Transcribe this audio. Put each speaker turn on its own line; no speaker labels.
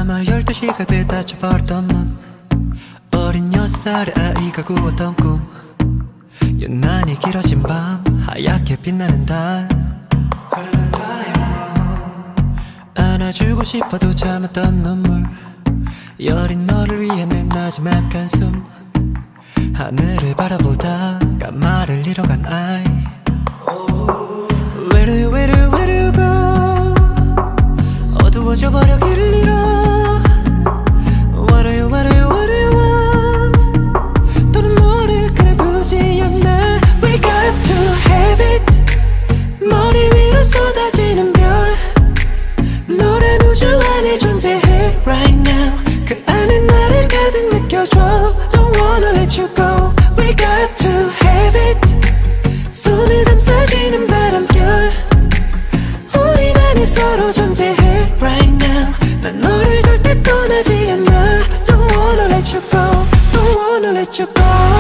아마 12시가 돼 닫혀버렸던 문, 어린 6살의 아이가 꾸었던 꿈, 유난히 길어진 밤, 하얗게 빛나는 달, 안아주고 싶어도 참았던 눈물, 여린 너를 위해 낸 마지막 한숨, 하늘을 바라보다가 말을 잃어간 아이. Where do you go? 어두워져 버려 길을 잃어. What do you want? 또는 너를 가둬두지 않나. We got to have it. 머리 위로 쏟아지는 별, 너란 우주 안에 존재해 right now. 그 안에 나를 가득 느껴줘. Don't wanna let you go. We got to have it. 손을 감싸지는 바람결, 우린 안에 서로 존재해 right now. 난 너를 절대 떠나지 않아. Don't wanna let you go. Don't wanna let you go.